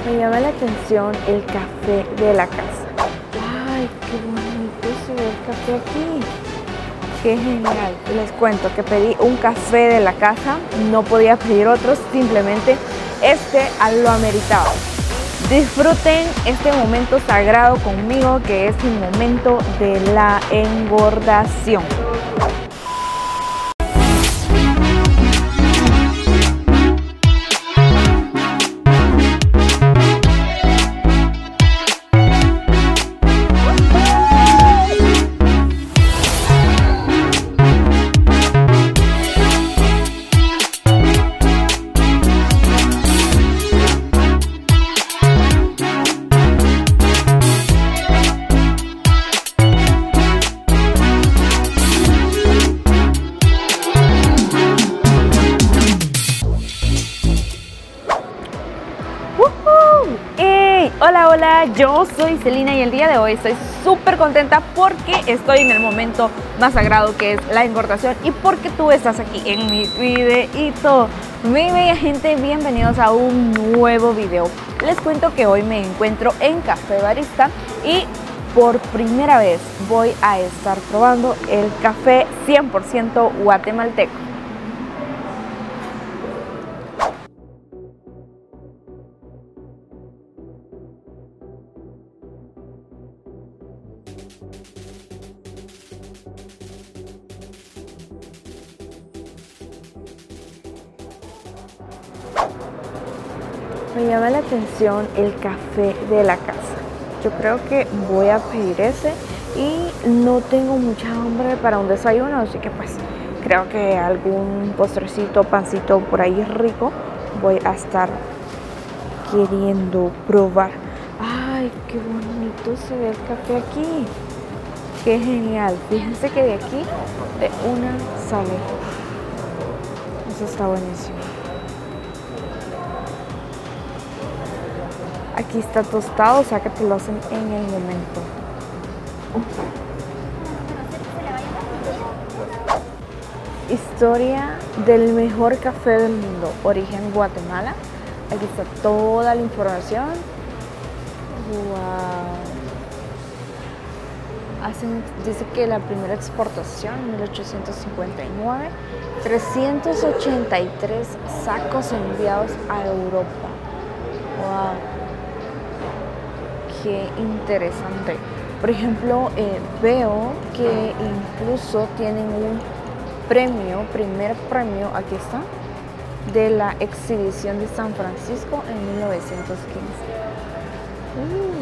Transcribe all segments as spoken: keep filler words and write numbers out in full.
Me llama la atención el café de la casa. ¡Ay, qué bonito se ve el café aquí! ¡Qué genial! Les cuento que pedí un café de la casa, no podía pedir otros, simplemente este lo ameritaba. Disfruten este momento sagrado conmigo, que es el momento de la engordación. Hola, hola, yo soy Celina y el día de hoy estoy súper contenta porque estoy en el momento más sagrado, que es la engordación, y porque tú estás aquí en mi videito. Mi bella gente, bienvenidos a un nuevo video. Les cuento que hoy me encuentro en Café Barista y por primera vez voy a estar probando el café cien por ciento guatemalteco. Me llama la atención el café de la casa. Yo creo que voy a pedir ese y no tengo mucha hambre para un desayuno, así que pues creo que algún postrecito, pancito por ahí rico voy a estar queriendo probar. ¡Ay, qué bonito se ve el café aquí! ¡Qué genial! Fíjense que de aquí de una sale. Eso está buenísimo. Aquí está tostado, o sea que te lo hacen en el momento. Historia del mejor café del mundo, origen Guatemala. Aquí está toda la información. Wow. Hacen, dice que la primera exportación en mil ochocientos cincuenta y nueve, trescientos ochenta y tres sacos enviados a Europa. Wow. Qué interesante. Por ejemplo, eh, veo que incluso tienen un premio, primer premio, aquí está, de la exhibición de San Francisco en mil novecientos quince. Uh.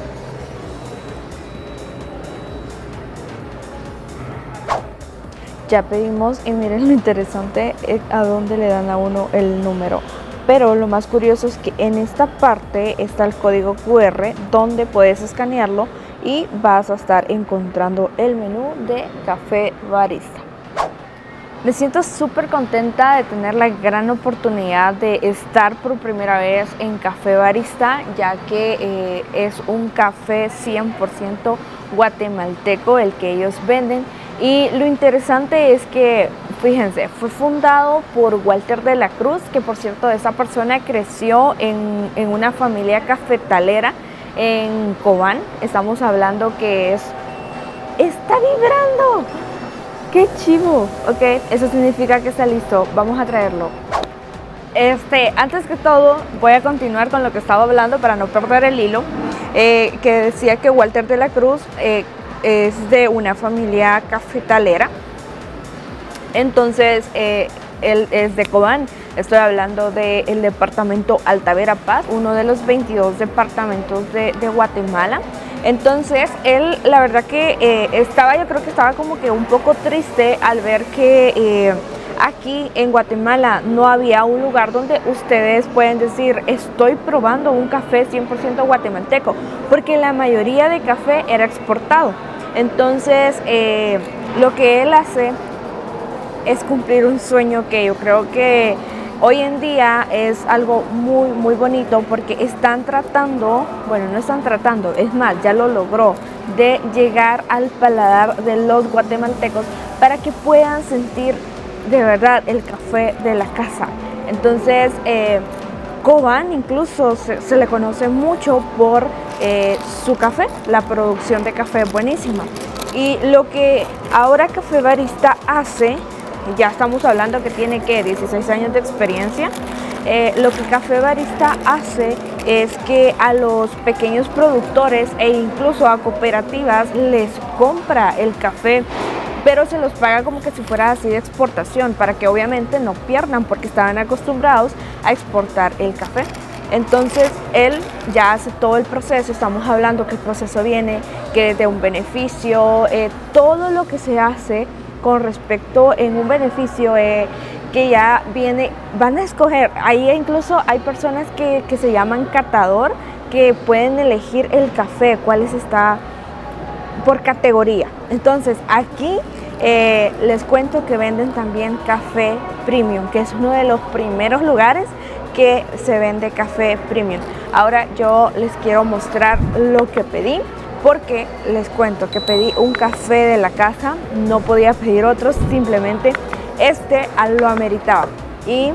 Ya pedimos y miren lo interesante, es a dónde le dan a uno el número. Pero lo más curioso es que en esta parte está el código cu erre donde puedes escanearlo y vas a estar encontrando el menú de Café Barista. Me siento súper contenta de tener la gran oportunidad de estar por primera vez en Café Barista, ya que eh, es un café cien por ciento guatemalteco el que ellos venden. Y lo interesante es que, fíjense, fue fundado por Walter de la Cruz, que por cierto esa persona creció en, en una familia cafetalera en Cobán. Estamos hablando que es... ¡Está vibrando! ¡Qué chivo! Ok, eso significa que está listo. Vamos a traerlo. Este, antes que todo, voy a continuar con lo que estaba hablando para no perder el hilo. Eh, que decía que Walter de la Cruz... Eh, es de una familia cafetalera, entonces eh, él es de Cobán. Estoy hablando del departamento Alta Verapaz, uno de los veintidós departamentos de, de Guatemala. Entonces él, la verdad que eh, estaba, yo creo que estaba como que un poco triste al ver que eh, aquí en Guatemala no había un lugar donde ustedes pueden decir estoy probando un café cien por ciento guatemalteco, porque la mayoría de café era exportado. Entonces eh, lo que él hace es cumplir un sueño que yo creo que hoy en día es algo muy muy bonito, porque están tratando, bueno no están tratando, es más, ya lo logró, de llegar al paladar de los guatemaltecos para que puedan sentir de verdad el café de la casa. Entonces eh, Cobán incluso se, se le conoce mucho por eh, su café, la producción de café es buenísima. Y lo que ahora Café Barista hace, ya estamos hablando que tiene que dieciséis años de experiencia, eh, lo que Café Barista hace es que a los pequeños productores e incluso a cooperativas les compra el café, pero se los paga como que si fuera así de exportación, para que obviamente no pierdan, porque estaban acostumbrados a exportar el café. Entonces él ya hace todo el proceso, estamos hablando que el proceso viene que de un beneficio, eh, todo lo que se hace con respecto en un beneficio eh, que ya viene, van a escoger, ahí incluso hay personas que, que se llaman catador, que pueden elegir el café, cuáles está por categoría. Entonces aquí eh, les cuento que venden también café premium, que es uno de los primeros lugares que se vende café premium. Ahora yo les quiero mostrar lo que pedí, porque les cuento que pedí un café de la casa, no podía pedir otros, simplemente este lo ameritaba. Y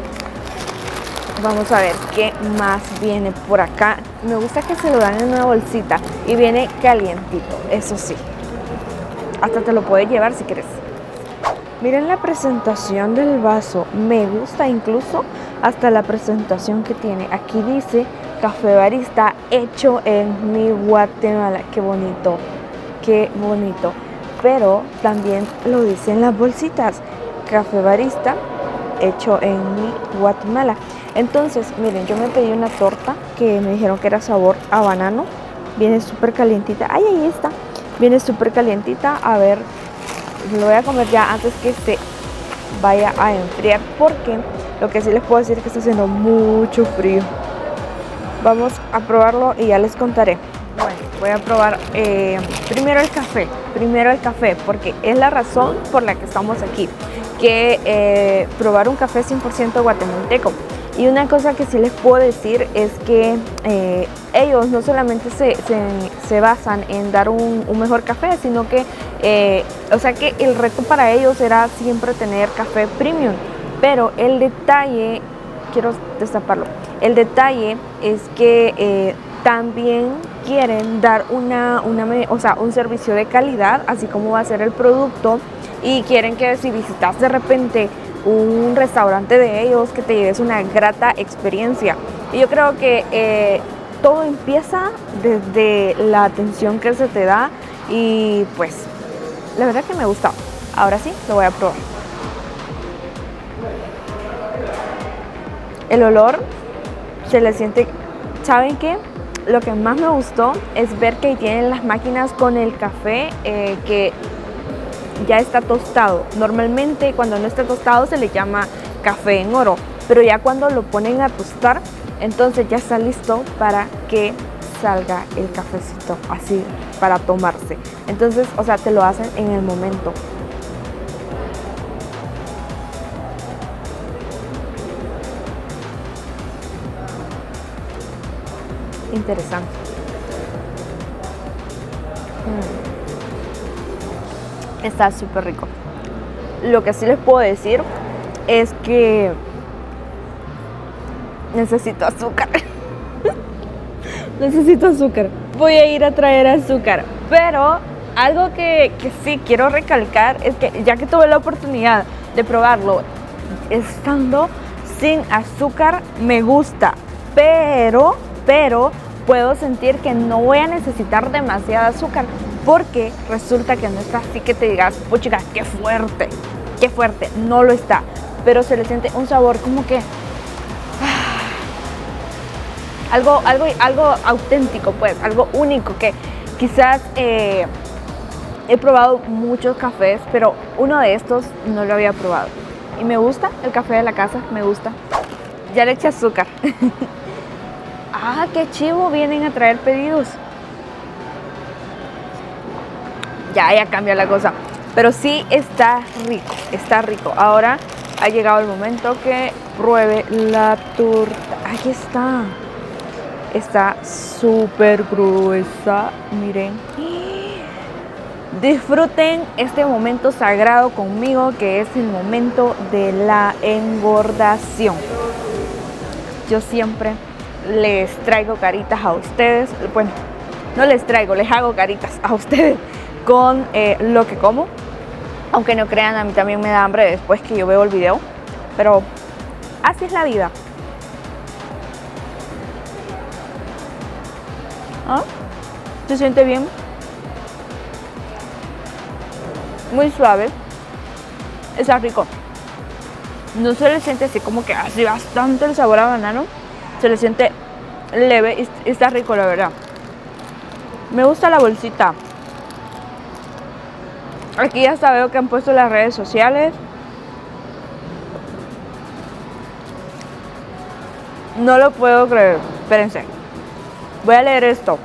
vamos a ver qué más viene por acá. Me gusta que se lo dan en una bolsita y viene calientito, eso sí. Hasta te lo puedes llevar si quieres. Miren la presentación del vaso, me gusta incluso hasta la presentación que tiene. Aquí dice Café Barista hecho en mi Guatemala. Qué bonito, qué bonito. Pero también lo dice en las bolsitas, Café Barista hecho en mi Guatemala. Entonces, miren, yo me pedí una torta que me dijeron que era sabor a banano. Viene súper calientita. Ay, ahí está. Viene súper calientita. A ver, lo voy a comer ya antes que se vaya a enfriar, porque lo que sí les puedo decir es que está haciendo mucho frío. Vamos a probarlo y ya les contaré. Bueno, voy a probar eh, primero el café. Primero el café, porque es la razón por la que estamos aquí. Que eh, probar un café cien por ciento guatemalteco. Y una cosa que sí les puedo decir es que eh, ellos no solamente se, se, se basan en dar un, un mejor café, sino que, eh, o sea que el reto para ellos era siempre tener café premium. Pero el detalle, quiero destaparlo, el detalle es que eh, también quieren dar una, una, o sea, un servicio de calidad, así como va a ser el producto, y quieren que si visitas de repente un restaurante de ellos, que te lleves una grata experiencia. Y yo creo que eh, todo empieza desde la atención que se te da, y pues la verdad que me gustó. Ahora sí, lo voy a probar. El olor se le siente. ¿Saben qué? Lo que más me gustó es ver que tienen las máquinas con el café eh, que ya está tostado. Normalmente cuando no está tostado se le llama café en oro, pero ya cuando lo ponen a tostar, entonces ya está listo para que salga el cafecito así para tomarse. Entonces, o sea, te lo hacen en el momento. Interesante. Mm. Está súper rico. Lo que sí les puedo decir es que necesito azúcar. Necesito azúcar. Voy a ir a traer azúcar. Pero algo que, que sí quiero recalcar es que ya que tuve la oportunidad de probarlo estando sin azúcar, me gusta. Pero, pero puedo sentir que no voy a necesitar demasiada azúcar, porque resulta que no está así que te digas, puchica, qué fuerte, qué fuerte. No lo está, pero se le siente un sabor como que ah, algo, algo, algo auténtico, pues, algo único, que quizás eh, he probado muchos cafés, pero uno de estos no lo había probado. Y me gusta el café de la casa, me gusta. Ya le eché azúcar. Ah, qué chivo, vienen a traer pedidos. Ya, ya cambia la cosa. Pero sí está rico, está rico. Ahora ha llegado el momento que pruebe la torta. Aquí está. Está súper gruesa, miren. Disfruten este momento sagrado conmigo, que es el momento de la engordación. yo siempre les traigo caritas a ustedes. Bueno, no les traigo, les hago caritas a ustedes con eh, lo que como. Aunque no crean, a mí también me da hambre después que yo veo el video. Pero así es la vida. ¿Ah? Se siente bien. Muy suave. Está rico. No se le siente así como que así bastante el sabor a banano. Se le siente leve y está rico, la verdad. Me gusta la bolsita. Aquí ya hasta veo que han puesto las redes sociales. No lo puedo creer. Espérense. Voy a leer esto.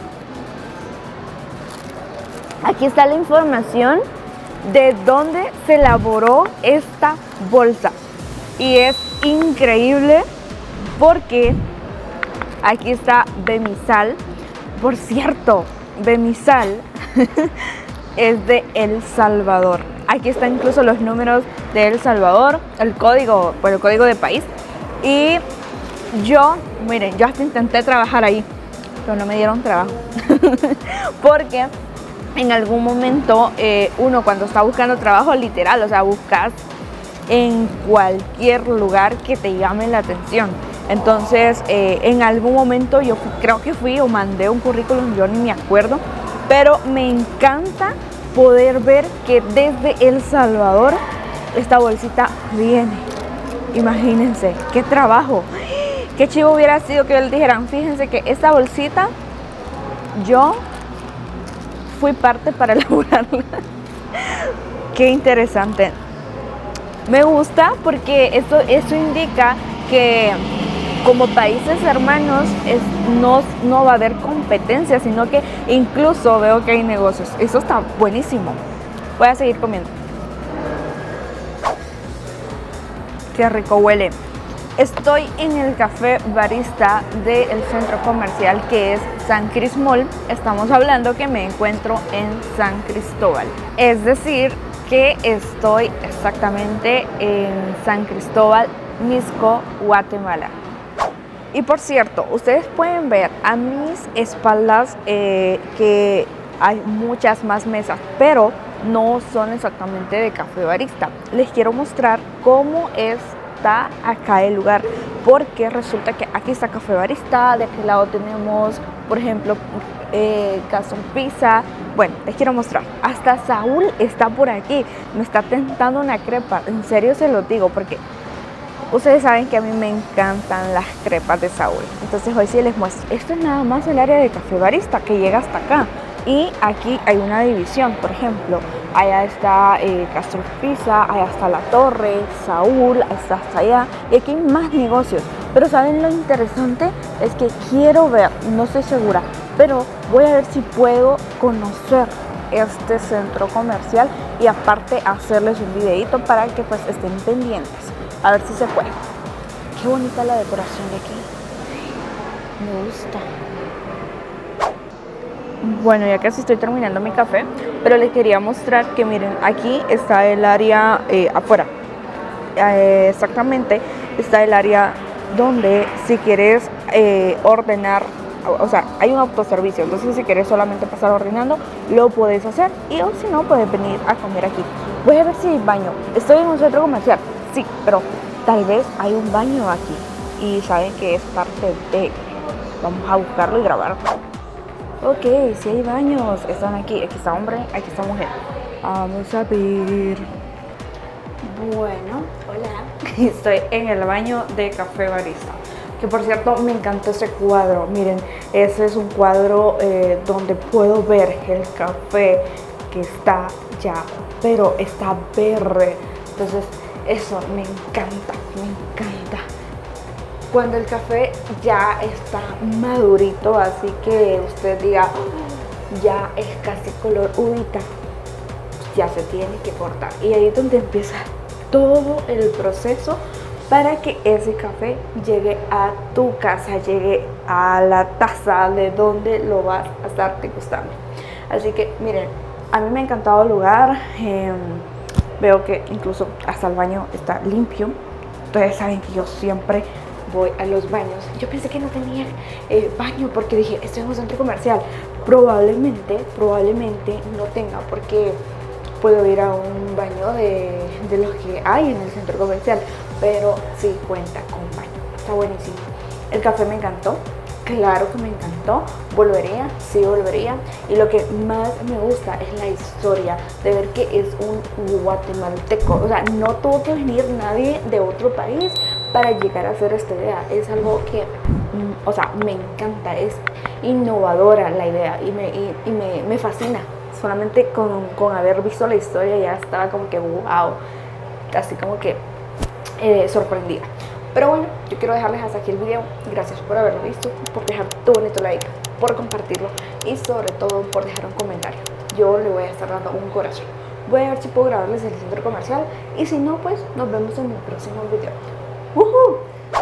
Aquí está la información de dónde se elaboró esta bolsa. Y es increíble porque aquí está Bemisal. Por cierto, Bemisal es de El Salvador. Aquí están incluso los números de El Salvador, el código, pues el código de país. Y yo, miren, yo hasta intenté trabajar ahí, pero no me dieron trabajo. Porque en algún momento eh, uno cuando está buscando trabajo, literal, o sea, buscas en cualquier lugar que te llame la atención. Entonces, eh, en algún momento yo fui, creo que fui o mandé un currículum, yo ni me acuerdo, pero me encanta poder ver que desde El Salvador esta bolsita viene. Imagínense, qué trabajo. Qué chivo hubiera sido que les dijeran, fíjense que esta bolsita yo fui parte para elaborarla. Qué interesante. Me gusta porque eso, eso indica que como países hermanos es, no, no va a haber competencia, sino que incluso veo que hay negocios. Eso está buenísimo. Voy a seguir comiendo. Qué rico huele. Estoy en el café barista del centro comercial que es San Cris Mall. Estamos hablando que me encuentro en San Cristóbal. Es decir, que estoy exactamente en San Cristóbal, Mixco, Guatemala. Y por cierto, ustedes pueden ver a mis espaldas eh, que hay muchas más mesas, pero no son exactamente de café barista. Les quiero mostrar cómo está acá el lugar, porque resulta que aquí está café barista, de aquel lado tenemos, por ejemplo, eh, Cazón Pizza. Bueno, les quiero mostrar, hasta Saúl está por aquí. Me está tentando una crepa, en serio se lo digo, porque ustedes saben que a mí me encantan las crepas de Saúl. Entonces hoy sí les muestro. Esto es nada más el área de café barista que llega hasta acá. Y aquí hay una división, por ejemplo, allá está eh, Castro Pizza, allá está La Torre, Saúl, está hasta allá. Y aquí hay más negocios. Pero ¿saben lo interesante? Es que quiero ver, no estoy segura, pero voy a ver si puedo conocer este centro comercial y aparte hacerles un videito para que pues estén pendientes. A ver si se puede. Qué bonita la decoración de aquí. Me gusta. Bueno, ya casi estoy terminando mi café, pero les quería mostrar que miren, aquí está el área eh, afuera. Eh, exactamente, está el área donde si quieres eh, ordenar, o sea, hay un autoservicio. Entonces si quieres solamente pasar ordenando, lo puedes hacer. Y o si no, puedes venir a comer aquí. Voy a ver si hay baño. Estoy en un centro comercial. Sí, pero tal vez hay un baño aquí y saben que es parte de... Vamos a buscarlo y grabarlo. Ok, si hay baños, están aquí. Aquí está hombre, aquí está mujer. Vamos a ver. Bueno, hola. Estoy en el baño de café barista. Que por cierto, me encantó ese cuadro. Miren, ese es un cuadro eh, donde puedo ver el café que está ya, pero está verde. Entonces... eso me encanta, me encanta. Cuando el café ya está madurito, así que usted diga, oh, ya es casi color uvita, ya se tiene que cortar. Y ahí es donde empieza todo el proceso para que ese café llegue a tu casa, llegue a la taza de donde lo vas a estar degustando. Así que miren, a mí me ha encantado el lugar. Eh, Veo que incluso hasta el baño está limpio. Ustedes saben que yo siempre voy a los baños. Yo pensé que no tenía eh, baño porque dije, estoy en un centro comercial. Probablemente, probablemente no tenga porque puedo ir a un baño de, de los que hay en el centro comercial. Pero sí cuenta con baño. Está buenísimo. El café me encantó. Claro que me encantó, volvería, sí volvería. Y lo que más me gusta es la historia de ver que es un guatemalteco. O sea, no tuvo que venir nadie de otro país para llegar a hacer esta idea. Es algo que, o sea, me encanta, es innovadora la idea y me, y, y me, me fascina. Solamente con, con haber visto la historia ya estaba como que wow, así como que eh, sorprendida. Pero bueno, yo quiero dejarles hasta aquí el video. Gracias por haberlo visto, por dejar tu bonito like, por compartirlo y sobre todo por dejar un comentario. Yo le voy a estar dando un corazón. Voy a ver si puedo grabarles el centro comercial y si no, pues nos vemos en el próximo video. ¡Woohoo!